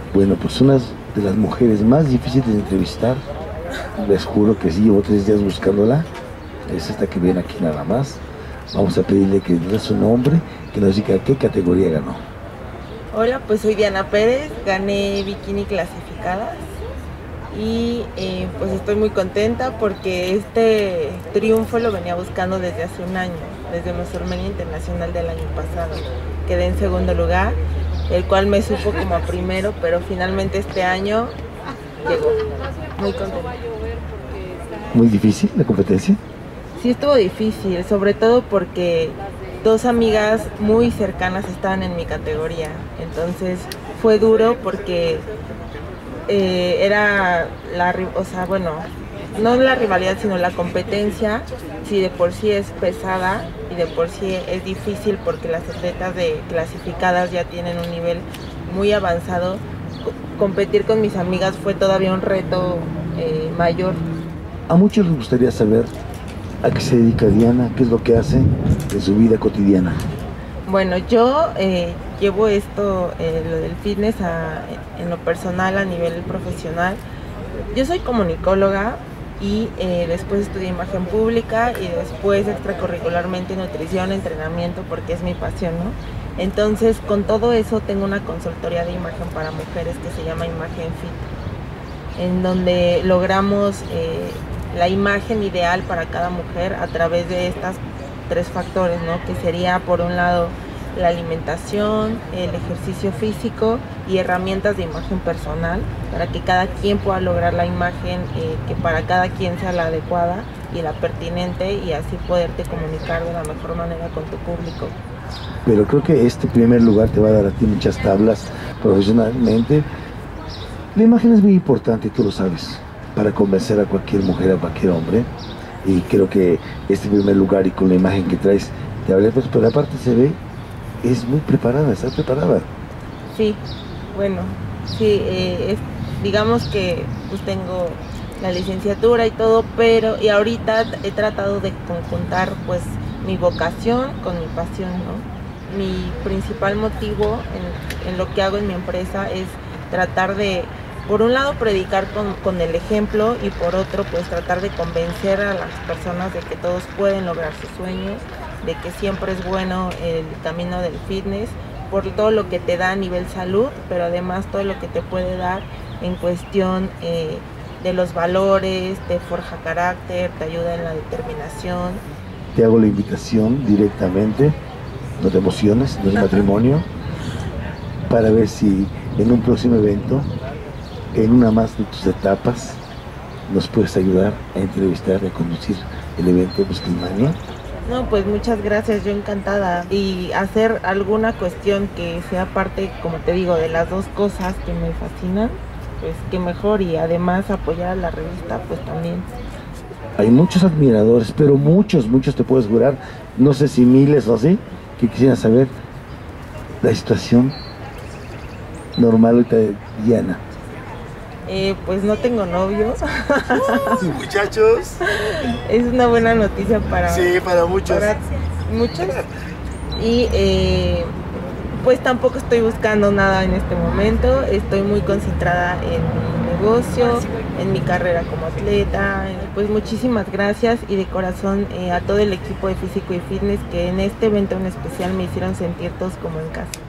Bueno, pues una de las mujeres más difíciles de entrevistar, les juro que sí, llevo 3 días buscándola, es esta que viene aquí nada más. Vamos a pedirle que nos dé su nombre, que nos diga qué categoría ganó. Hola, pues soy Diana Pérez, gané bikini clasificadas y pues estoy muy contenta porque este triunfo lo venía buscando desde hace un año, desde WrestleMania Internacional del año pasado. Quedé en segundo lugar, el cual me supo como a primero, pero finalmente este año llegó. Muy contenta. Muy difícil la competencia. Sí estuvo difícil, sobre todo porque dos amigas muy cercanas estaban en mi categoría, entonces fue duro porque era o sea, bueno, no la rivalidad, sino la competencia, si de por sí es pesada y de por sí es difícil porque las atletas de clasificadas ya tienen un nivel muy avanzado, competir con mis amigas fue todavía un reto mayor. A muchos les gustaría saber a qué se dedica Diana, qué es lo que hace en su vida cotidiana. Bueno, yo llevo esto, lo del fitness, en lo personal, a nivel profesional. Yo soy comunicóloga y después estudié imagen pública y después extracurricularmente nutrición, entrenamiento, porque es mi pasión, ¿no? Entonces, con todo eso tengo una consultoría de imagen para mujeres que se llama Imagen Fit, en donde logramos la imagen ideal para cada mujer a través de estas 3 factores, ¿no? Que sería, por un lado, la alimentación, el ejercicio físico y herramientas de imagen personal para que cada quien pueda lograr la imagen que para cada quien sea la adecuada y la pertinente, y así poderte comunicar de la mejor manera con tu público. Pero creo que este primer lugar te va a dar a ti muchas tablas profesionalmente. La imagen es muy importante, tú lo sabes, para convencer a cualquier mujer, a cualquier hombre. Y creo que este primer lugar y con la imagen que traes te habla, pues, pero aparte se ve, es muy preparada, está preparada. Sí, bueno, sí, digamos que pues tengo la licenciatura y todo, pero y ahorita he tratado de conjuntar pues mi vocación con mi pasión, ¿no? Mi principal motivo en lo que hago en mi empresa es tratar de, por un lado, predicar con el ejemplo, y por otro, pues tratar de convencer a las personas de que todos pueden lograr sus sueños, de que siempre es bueno el camino del fitness, por todo lo que te da a nivel salud, pero además todo lo que te puede dar en cuestión de los valores, te forja carácter, te ayuda en la determinación. Te hago la invitación directamente, no te emociones, no es matrimonio, para ver si en un próximo evento, en una más de tus etapas, nos puedes ayudar a entrevistar y a conducir el evento de WrestleMania. No, pues muchas gracias, yo encantada. Y hacer alguna cuestión que sea parte, como te digo, de las dos cosas que me fascinan, pues qué mejor. Y además apoyar a la revista, pues también. Hay muchos admiradores, pero muchos te puedes jurar, no sé si miles o así, que quisieran saber la situación normal ahorita de Diana. Pues no tengo novio. Muchachos. Es una buena noticia para, Sí, para muchos. para muchos. Y pues tampoco estoy buscando nada en este momento. Estoy muy concentrada en mi negocio, en mi carrera como atleta. Pues muchísimas gracias, y de corazón a todo el equipo de Físico y Fitness, que en este evento en especial me hicieron sentir todos como en casa.